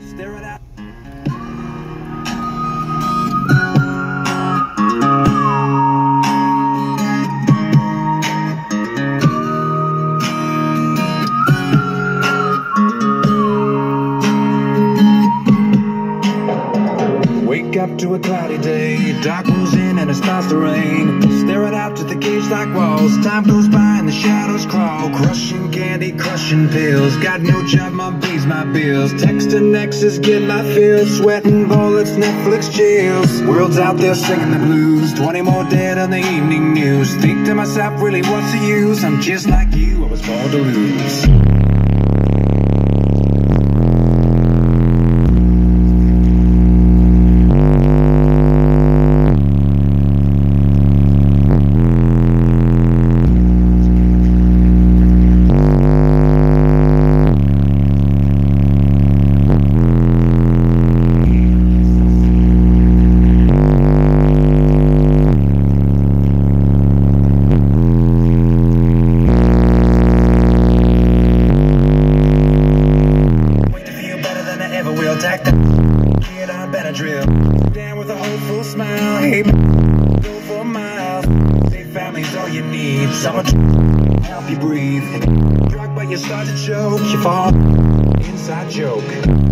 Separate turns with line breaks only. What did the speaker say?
staring out. Wake up to a cloudy day, dark moves in and it starts to rain. Staring out to the cage-like walls, time goes by and the shadows crawl. Crushing candy, crushing pills, got no job, mom pays my bills. Texting exes, get my fills, sweating bullets, Netflix chills. World's out there singing the blues, 20 more dead on the evening news. Think to myself, really what's the use? I'm just like you, I was born to lose. Get on Benadryl, down with a hopeful smile. Hey, go for miles. Say family's all you need. Someone to help you breathe. Drug, but you start to choke. You fall. Inside joke.